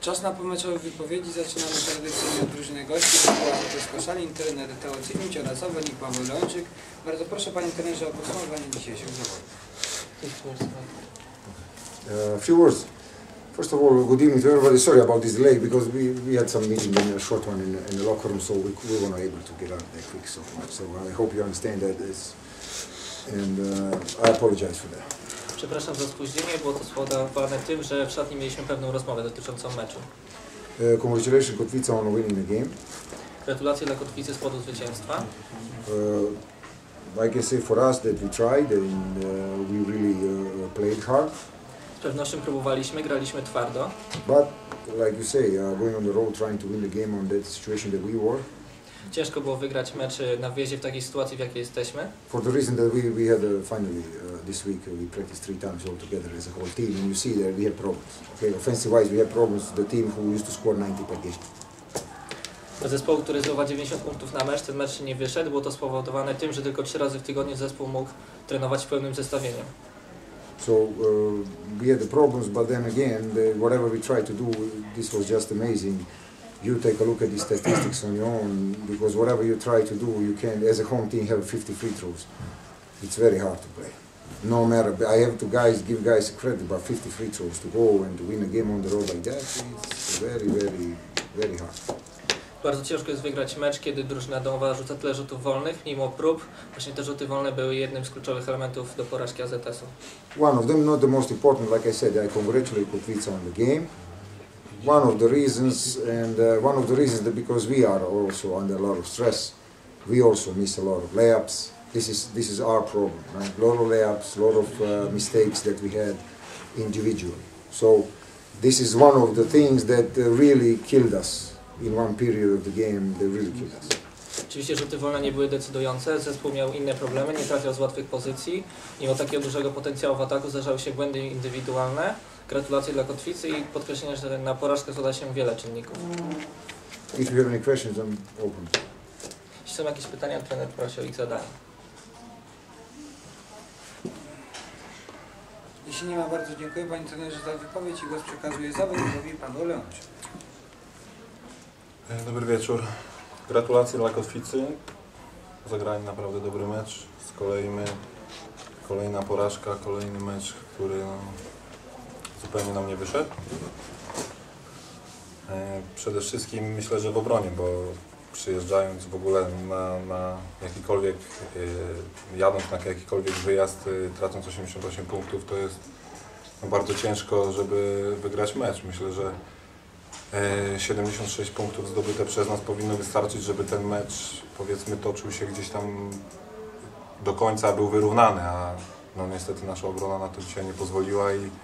Czas na pomeczowe wypowiedzi. Zaczynamy tradycyjnie od drużyny gości. To jest Koszalin, trener Teo Cygnić oraz Awelnik Paweł Leączyk. Bardzo proszę panie trenerze o podsumowanie dzisiejszych zawodów. A few words. First of all, good evening to everybody. Sorry about this delay because we had some meeting in a short one in the locker room, so we were not able to get out that quick so much. So I hope you understand that, and I apologize for that. Przepraszam za spóźnienie, było to spowodowane tym, że w szatni mieliśmy pewną rozmowę dotyczącą meczu. Congratulations, Kotwica, on winning the game. Gratulacje dla Kotwicy z powodu zwycięstwa. I can say for us that we tried and we really played hard. Z pewnością próbowaliśmy, graliśmy twardo. But like you say, going on the road, trying to win the game on that situation that we were. Ciężko było wygrać mecz na wjeździe w takiej sytuacji, w jakiej jesteśmy. For the reason that we had finally this week we practiced 3 times all together as a whole team, and you see that we have problems. Okay, offensive-wise we have problems. The team who used to score 90 per game. Dla zespołu, który zdobywa 90 punktów na mecz, ten mecz nie wyszedł. Było to spowodowane tym, że tylko 3 razy w tygodniu zespół mógł trenować w pełnym zestawieniu. So we had the problems, but then again, whatever we tried to do, this was just amazing. You take a look at the statistics on your own, because whatever you try to do, you can, as a home team, have 50 free throws. It's very hard to play. No matter, I have to give guys credit, but 50 free throws to go and to win a game on the road like that, it's very, very, very hard. Bardzo ciężko jest wygrać mecz, kiedy drużyna domowa rzuca tyle rzutów wolnych, mimo prób. Właśnie te rzuty wolne były jednym z kluczowych elementów do porażki AZS-u. One of them, not the most important, like I said, I congratulate Kotwica on the game. One of the reasons that because we are also under a lot of stress, we also miss a lot of layups. This is our problem, right? A lot of layups, a lot of mistakes that we had individually. So this is one of the things that really killed us in one period of the game. They really killed us. Oczywiście rzuty wolne nie były decydujące, zespół miał inne problemy, nie trafiał z łatwych pozycji. Mimo takiego dużego potencjału w ataku zdarzały się błędy indywidualne. Gratulacje dla Kotwicy i podkreślenie, że na porażkę składa się wiele czynników. If you have any questions, I'm open. Jeśli są jakieś pytania, trener prosi o ich zadanie. Jeśli nie ma, bardzo dziękuję panie trenerze za wypowiedź i głos przekazuję zawodnikowi Paweł Leączyk. Dobry wieczór. Gratulacje dla Kotwicy. Zagrali naprawdę dobry mecz. Z kolei kolejna porażka, kolejny mecz, który zupełnie nam nie wyszedł. Przede wszystkim myślę, że w obronie, bo przyjeżdżając w ogóle na jakikolwiek, jadąc na jakikolwiek wyjazd, tracąc 88 punktów, to jest bardzo ciężko, żeby wygrać mecz. Myślę, że 76 punktów zdobyte przez nas powinno wystarczyć, żeby ten mecz, powiedzmy, toczył się gdzieś tam do końca, był wyrównany, a no niestety nasza obrona na to dzisiaj nie pozwoliła i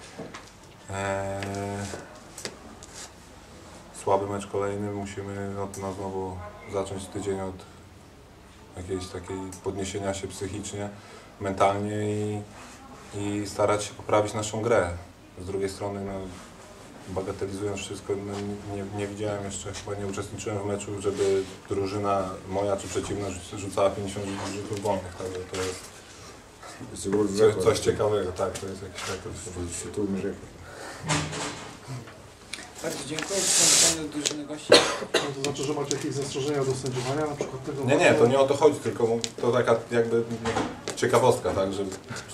słaby mecz kolejny. Musimy znowu zacząć tydzień od jakiejś takiej podniesienia się psychicznie, mentalnie i starać się poprawić naszą grę. Z drugiej strony, no, bagatelizując wszystko, no, nie widziałem jeszcze, chyba nie uczestniczyłem w meczu, żeby drużyna moja czy przeciwna rzucała 50 rzutów wolnych, także to jest coś ciekawego, tak, to jest jakiś rekord. Bardzo dziękuję. Czy są pytania od drużyny gości? No to znaczy, że macie jakieś zastrzeżenia do sędziowania, na przykład tego... Nie, to nie o to chodzi, tylko to taka jakby ciekawostka, tak, że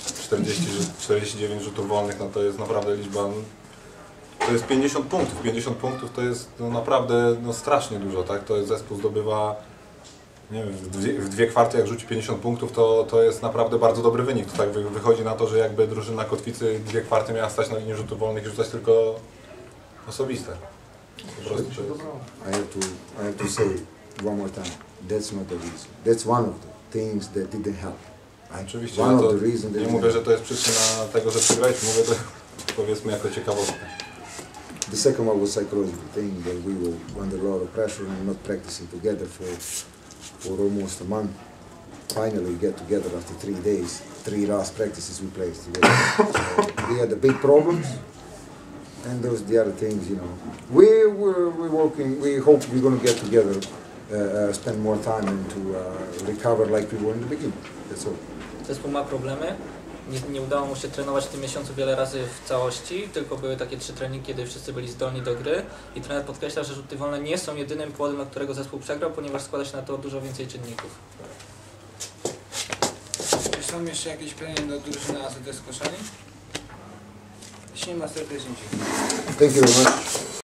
49 rzutów wolnych, no to jest naprawdę liczba, to jest 50 punktów. 50 punktów to jest no naprawdę strasznie dużo, tak, to jest zespół zdobywa, nie wiem, w dwie kwarty jak rzuci 50 punktów, to jest naprawdę bardzo dobry wynik. To tak wychodzi na to, że jakby drużyna Kotwicy 2 kwarty miała stać na linii rzutów wolnych i rzucać tylko osobiste. Po prostu to jest... I have to say one more time, that's not the reason. That's one of the things that didn't help. Oczywiście, nie mówię, że to jest przyczyna tego, że przegraliśmy, mówię to powiedzmy jako ciekawostkę. The second one was psychological thing, that we were under a lot of pressure and not practicing together for almost a month. Finally we get together after 3 days, 3 last practices we played together. So we had the big problems, and those the other things, you know. We're working, we hope we're going to get together, spend more time and to recover like we were in the beginning. That's all. Zespół ma problemy. nie udało mu się trenować w tym miesiącu wiele razy w całości, tylko były takie 3 treningi, kiedy wszyscy byli zdolni do gry i trener podkreśla, że rzuty wolne nie są jedynym powodem, dla którego zespół przegrał, ponieważ składa się na to dużo więcej czynników. Czy są jeszcze jakieś pytania do drużyny AZS Koszalin? Jeśli nie ma, serdecznie dziękuję. Thank you very much.